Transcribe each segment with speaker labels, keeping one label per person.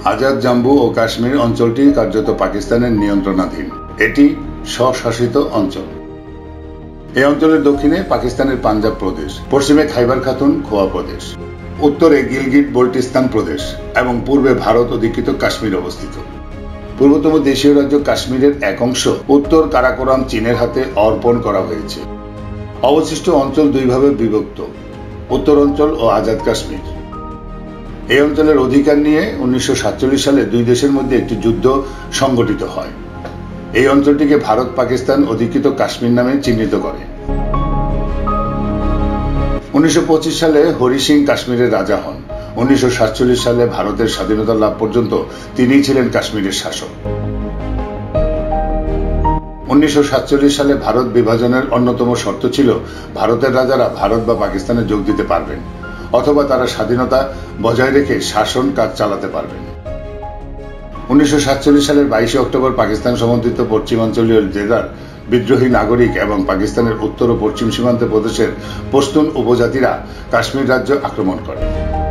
Speaker 1: আজাদ জাম্বু ও কাশ্মীর অঞ্চলটি কার্যত পাকিস্তানের নিয়ন্ত্রণাধীন। এটি স্বশাসিত অঞ্চল। এই অঞ্চলের দক্ষিণে পাকিস্তানের পাঞ্জাব প্রদেশ, পশ্চিমে খাইবার খাতুনখোয়া প্রদেশ, উত্তরে গিলগিট বল্টিস্তান প্রদেশ এবং পূর্বে ভারত অধিকৃত কাশ্মীর অবস্থিত। পূর্বতম দেশীয় রাজ্য কাশ্মীরের এক অংশ উত্তর কারাকোরাম চীনের হাতে অর্পণ করা হয়েছে। অবশিষ্ট অঞ্চল দুইভাবে বিভক্ত, উত্তর অঞ্চল ও আজাদ কাশ্মীর। এই অঞ্চলের অধিকার নিয়ে 1947 সালে দুই দেশের মধ্যে একটি যুদ্ধ সংঘটিত হয়। এই অঞ্চলটিকে ভারত পাকিস্তান অধিকৃত কাশ্মীর নামে চিহ্নিত করে। 1925 সালে হরি সিং কাশ্মীরের রাজা হন। 1947 সালে ভারতের স্বাধীনতা লাভ পর্যন্ত তিনিই ছিলেন কাশ্মীরের শাসক। 1947 সালে ভারত বিভাজনের অন্যতম শর্ত ছিল ভারতের রাজারা ভারত বা পাকিস্তানে যোগ দিতে পারবেন অথবা তারা স্বাধীনতা বজায় রেখে শাসন কাজ চালাতে পারবেন। 1947 সালের 22 অক্টোবর পাকিস্তান সমর্থিত পশ্চিমাঞ্চলীয় জেলার বিদ্রোহী নাগরিক এবং পাকিস্তানের উত্তর ও পশ্চিম সীমান্ত প্রদেশের পশতুন উপজাতিরা কাশ্মীর রাজ্য আক্রমণ করে।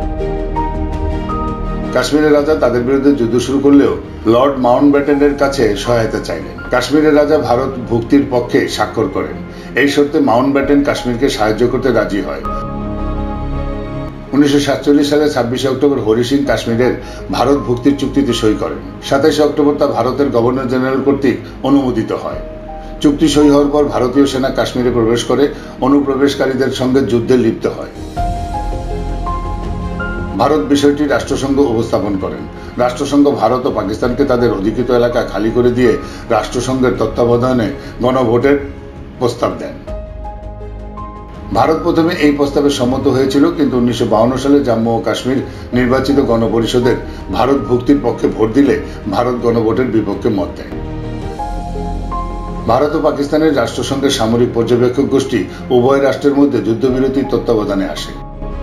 Speaker 1: কাশ্মীরের রাজা তাদের বিরুদ্ধে যুদ্ধ শুরু করলেও লর্ড মাউন্টব্যাটেনের কাছে সহায়তা চাইলেন। কাশ্মীরের রাজা ভারত ভুক্তির পক্ষে স্বাক্ষর করেন। এই শর্তে মাউন্টব্যাটেন কাশ্মীরকে সাহায্য করতে রাজি হয়। 1947 সালে 26 অক্টোবর হরি সিং কাশ্মীরের ভারত ভুক্তির চুক্তিতে সই করেন। 27 অক্টোবর তা ভারতের গভর্নর জেনারেল কর্তৃক অনুমোদিত হয়। চুক্তি সই হওয়ার পর ভারতীয় সেনা কাশ্মীরে প্রবেশ করে অনুপ্রবেশকারীদের সঙ্গে যুদ্ধে লিপ্ত হয়। ভারত বিষয়টি রাষ্ট্রসংঘ উপস্থাপন করেন। রাষ্ট্রসংঘ ভারত ও পাকিস্তানকে তাদের অধিকৃত এলাকা খালি করে দিয়ে রাষ্ট্রসংঘের তত্ত্বাবধানে গণভোটের প্রস্তাব দেন। ভারত প্রথমে এই প্রস্তাবে সম্মত হয়েছিল, কিন্তু 1952 সালে জম্মু ও কাশ্মীর নির্বাচিত গণপরিষদের ভারত ভুক্তির পক্ষে ভোট দিলে ভারত গণভোটের বিপক্ষে মত দেয়। ভারত ও পাকিস্তানের রাষ্ট্রসংঘের সামরিক পর্যবেক্ষক গোষ্ঠী উভয় রাষ্ট্রের মধ্যে যুদ্ধবিরতির তত্ত্বাবধানে আসে।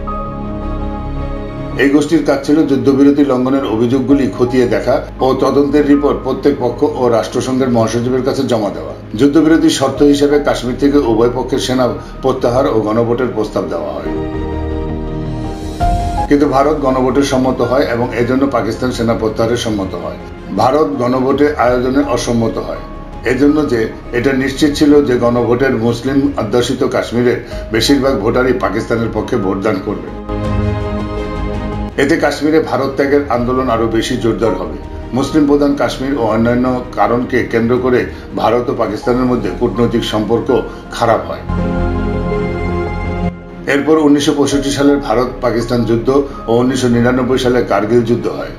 Speaker 1: এই গোষ্ঠীর কাজ ছিল যুদ্ধবিরতি লঙ্ঘনের অভিযোগগুলি খতিয়ে দেখা ও তদন্তের রিপোর্ট প্রত্যেক পক্ষ ও রাষ্ট্রসংঘের মহাসচিবের কাছে জমা দেওয়া। যুদ্ধবিরতির শর্ত হিসেবে কাশ্মীর থেকে উভয় পক্ষের সেনা প্রত্যাহার ও গণভোটের প্রস্তাব দেওয়া হয়, কিন্তু ভারত গণভোটে সম্মত হয় এবং এজন্য পাকিস্তান সেনা প্রত্যাহারে সম্মত হয়। ভারত গণভোটে আয়োজনে অসম্মত হয়, এজন্য যে এটা নিশ্চিত ছিল যে গণভোটের মুসলিম অধ্যুষিত কাশ্মীরের বেশিরভাগ ভোটারই পাকিস্তানের পক্ষে ভোটদান করবে। এতে কাশ্মীরে ভারত ত্যাগের আন্দোলন আরো বেশি জোরদার হবে। মুসলিম প্রধান কাশ্মীর ও অন্যান্য কারণকে কেন্দ্র করে ভারত ও পাকিস্তানের মধ্যে কূটনৈতিক সম্পর্ক খারাপ হয়। এরপর 1965 সালের ভারত পাকিস্তান যুদ্ধ ও 1999 সালে কার্গিল যুদ্ধ হয়।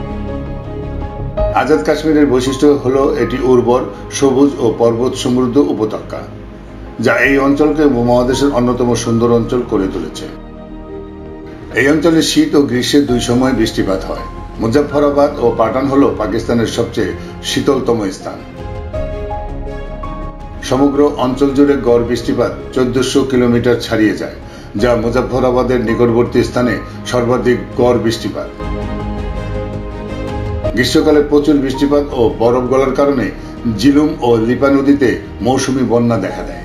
Speaker 1: আজাদ কাশ্মীরের বৈশিষ্ট্য হলো এটি উর্বর, সবুজ ও পর্বত সমৃদ্ধ উপত্যকা, যা এই অঞ্চলকে উপমহাদেশের অন্যতম সুন্দর অঞ্চল করে তুলেছে। এই অঞ্চলে শীত ও গ্রীষ্মের দুই সময় বৃষ্টিপাত হয়। মুজফ্ফরাবাদ ও পাঠান হল পাকিস্তানের সবচেয়ে শীতলতম স্থান। সমগ্র অঞ্চল জুড়ে গড় বৃষ্টিপাত 1400 কিলোমিটার ছাড়িয়ে যায়, যা মুজফ্ফরাবাদের নিকটবর্তী স্থানে সর্বাধিক গড় বৃষ্টিপাত। গ্রীষ্মকালে প্রচুর বৃষ্টিপাত ও বরফ গলার কারণে জিলুম ও লিপা নদীতে মৌসুমী বন্যা দেখা দেয়।